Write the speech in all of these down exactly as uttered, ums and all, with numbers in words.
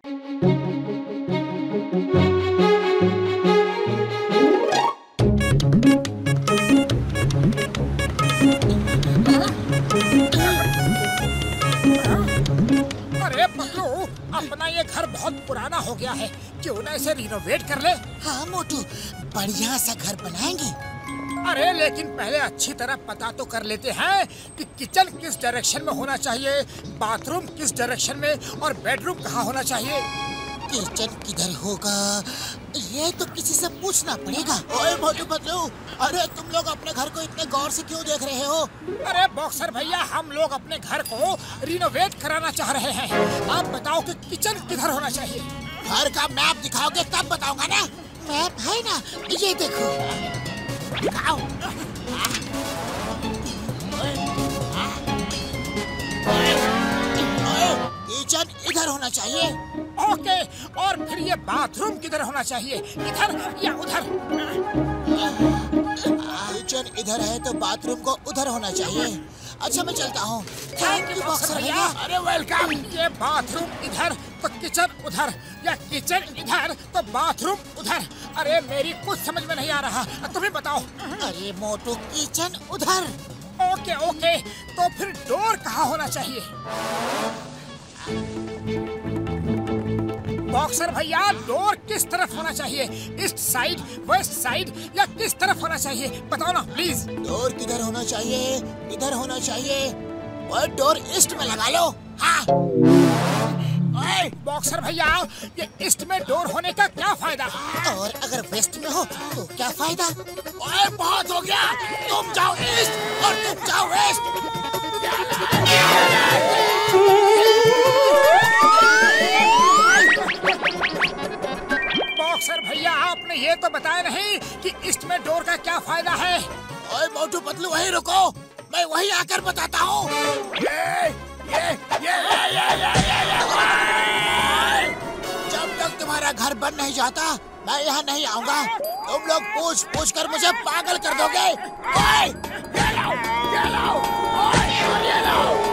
अरे पतलू, अपना ये घर बहुत पुराना हो गया है, क्यों ना इसे रिनोवेट कर ले? हाँ मोटू, बढ़िया सा घर बनाएंगे। अरे लेकिन पहले अच्छी तरह पता तो कर लेते हैं कि किचन किस डायरेक्शन में होना चाहिए, बाथरूम किस डायरेक्शन में और बेडरूम कहाँ होना चाहिए। किचन किधर होगा, ये तो किसी से पूछना पड़ेगा। ओए मोटू पतलू, अरे तुम लोग अपने घर को इतने गौर से क्यों देख रहे हो? अरे बॉक्सर भैया, हम लोग अपने घर को रिनोवेट कराना चाह रहे हैं। आप बताओ कि किचन किधर होना चाहिए। घर का मैप दिखाओगे तब बताऊंगा ना। मैप है ना, ये देखो। दिखाओ। किचन इधर होना चाहिए। ओके, और फिर ये बाथरूम किधर होना चाहिए, इधर या उधर? किचन इधर है तो बाथरूम को उधर होना चाहिए। अच्छा मैं चलता हूँ। थैंक यू बॉक्सर भैया। अरे वेलकम। ये बाथरूम इधर तो किचन उधर, या किचन इधर तो बाथरूम उधर। अरे मेरी कुछ समझ में नहीं आ रहा, तुम्हें बताओ। अरे मोटू, किचन उधर। ओके ओके, तो फिर डोर कहाँ होना चाहिए? बॉक्सर भैया, डोर किस तरफ होना चाहिए, ईस्ट साइड, वेस्ट साइड या किस तरफ होना चाहिए, बताओ ना प्लीज। डोर किधर होना चाहिए? इधर होना चाहिए। और डोर ईस्ट में लगा लो। हाँ। ओए बॉक्सर भैया, ये ईस्ट में डोर होने का क्या फायदा? और अगर वेस्ट में हो तो क्या फायदा? ओए बहुत हो गया, तुम जाओ ईस्ट और तुम जाओ वेस्ट। बॉक्सर भैया, आपने ये तो बताया नहीं कि ईस्ट में डोर का क्या फायदा है। ओए मोटू पतलू, वहीं रुको, मैं वहीं आकर बताता हूँ। ये ये ये ये ये ये ये जब तक तुम्हारा घर बन नहीं जाता मैं यहाँ नहीं आऊँगा। तुम लोग पूछ पूछ कर मुझे पागल कर दोगे। ओए, ये लो, ये लो, ओए, ये लो।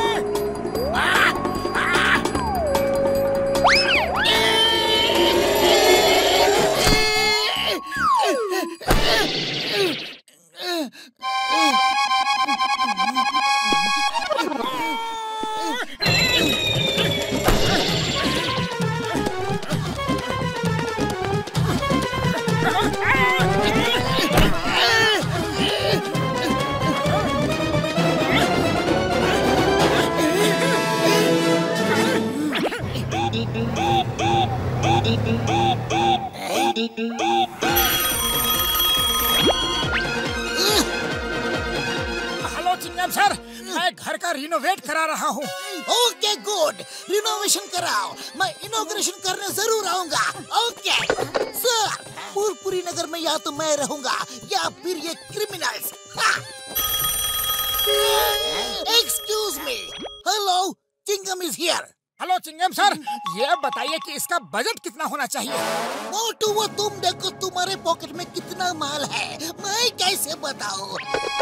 हेलो चिंगम सर, मैं घर का रिनोवेट करा रहा हूँ। ओके गुड, रिनोवेशन कराओ, मैं इनॉग्रेशन करने जरूर आऊंगा। ओके सर, पूरपुरी नगर में या तो मैं रहूंगा या फिर ये criminals. Excuse me, hello, Chingam is here. Hello Chingam sir, ये बताइए कि इसका बजट कितना होना चाहिए? मोटू, वो तुम देखो तुम्हारे पॉकेट में कितना माल है, मैं कैसे बताऊं?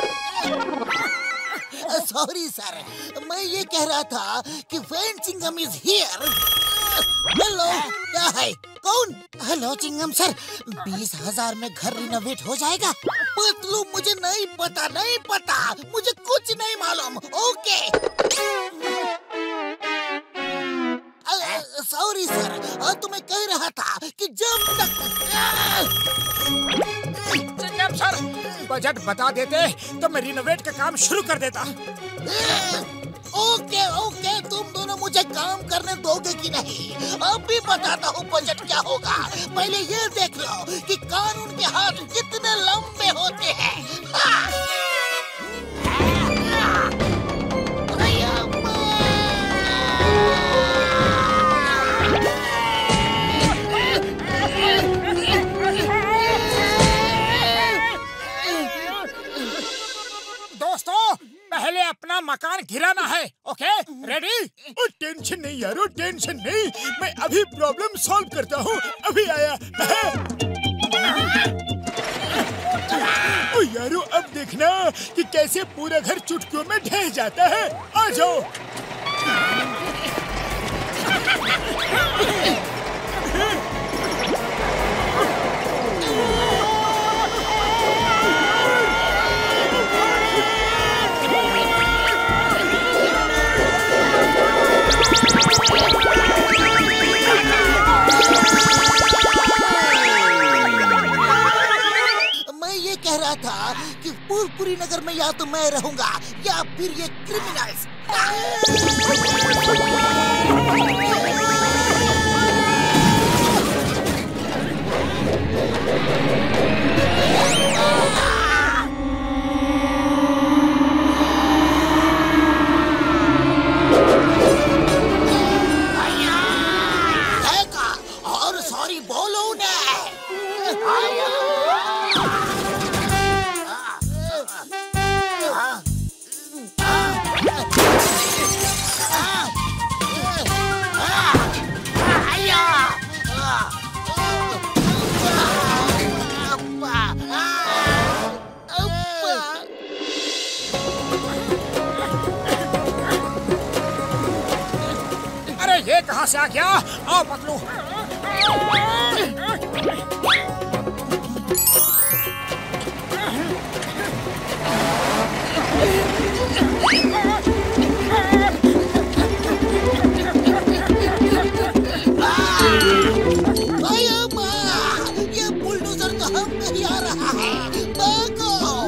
सॉरी सर, मैं ये कह रहा था कि when Chingam is here. Hello, क्या है, कौन? हेलो चिंगम सर, बीस हजार में घर रिनोवेट हो जाएगा? पतलू, मुझे नहीं पता, नहीं पता, मुझे कुछ नहीं मालूम। ओके सॉरी सर, तो मैं कह रहा था कि जब तक चिंगम सर, बजट बता देते तो मैं रिनोवेट का काम शुरू कर देता। ओके ओके, तुम दोनों मुझे काम करने दोगे कि नहीं? अब भी बताता हूँ बजट क्या होगा। पहले ये देख लो कि कानून के हाथ कितने लंबे होते हैं। हाँ। दोस्तों, पहले अपना मकान गिराना है। Okay ready? ओ टेंशन नहीं यारो, टेंशन नहीं, मैं अभी प्रॉब्लम सॉल्व करता हूँ, अभी आया। ओ यारो, अब देखना कि कैसे पूरा घर चुटकियों में ढह जाता है। आ जाओ। था कि पूरपुरी नगर में या तो मैं रहूंगा या फिर ये क्रिमिनल्स। और सॉरी बोलो ना। अरे ये कहाँ से आ गया? आओ पतलू। ये बुलडोजर तो हम नहीं आ रहा है। भागो।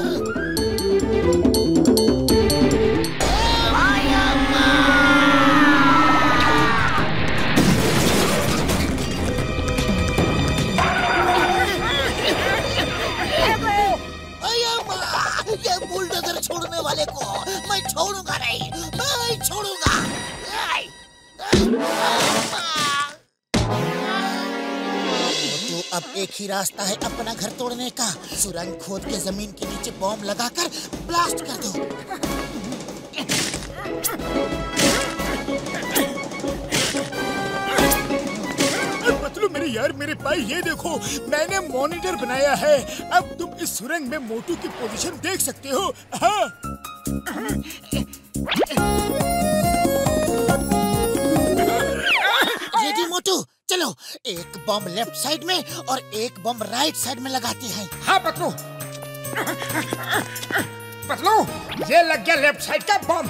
ये बुलडोजर छोड़ने वाले को मैं छोड़ूंगा नहीं, मैं छोड़ूंगा। तो अब एक ही रास्ता है अपना घर तोड़ने का। सुरंग खोद के जमीन के नीचे बॉम्ब लगाकर ब्लास्ट कर दो। पतलू मेरे यार, मेरे भाई ये देखो, मैंने मॉनिटर बनाया है। अब तुम इस सुरंग में मोटू की पोजीशन देख सकते हो। हाँ। रेडी मोटू, चलो एक बम लेफ्ट साइड में और एक बम राइट साइड में लगाते हैं। हाँ पतलू। पतलू ये लग गया लेफ्ट साइड का बम।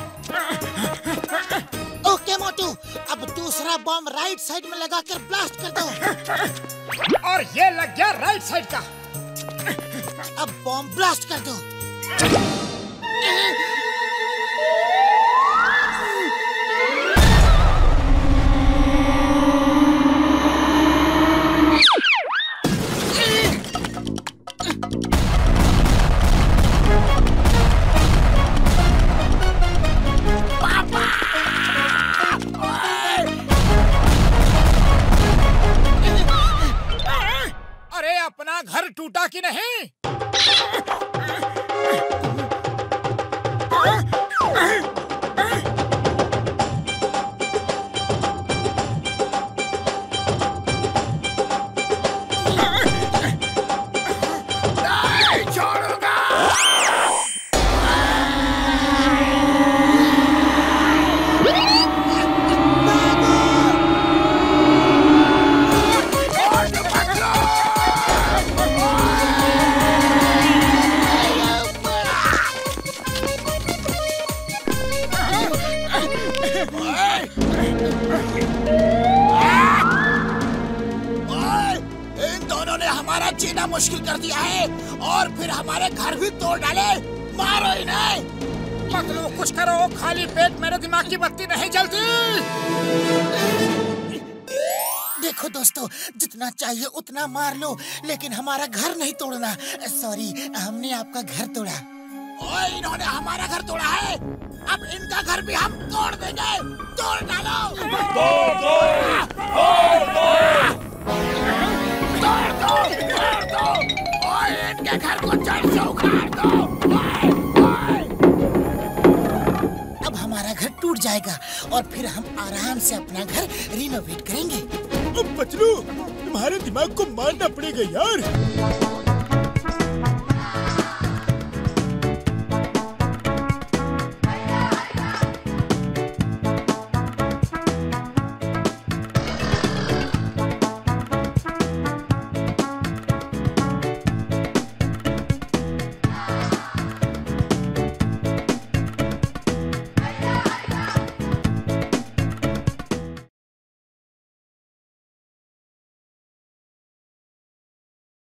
ओके मोटू, अब दूसरा बम राइट साइड में लगाकर ब्लास्ट कर दो। और ये लग गया राइट साइड का। अब बम ब्लास्ट कर दो। अरे अपना घर टूटा कि नहीं? हमारा जीना मुश्किल कर दिया है और फिर हमारे घर भी तोड़ डाले। मारो इन्हें। पतलू कुछ करो, खाली पेट मेरे दिमाग की बत्ती नहीं जलती। देखो दोस्तों, जितना चाहिए उतना मार लो, लेकिन हमारा घर नहीं तोड़ना। सॉरी, हमने आपका घर तोड़ा। ओए, इन्होंने हमारा घर तोड़ा है, अब इनका घर भी हम तोड़ देंगे। तोड़ डालो। तोड़ दो, तोड़ दो, तोड़ दो, तोड़ दो। ओए, इनके घर को जड़ से उखाड़ दो। ओए, ओए। अब हमारा घर टूट जाएगा और फिर हम आराम से अपना घर रिनोवेट करेंगे। अब पतलू, तुम्हारे दिमाग को मारना पड़ेगा यार।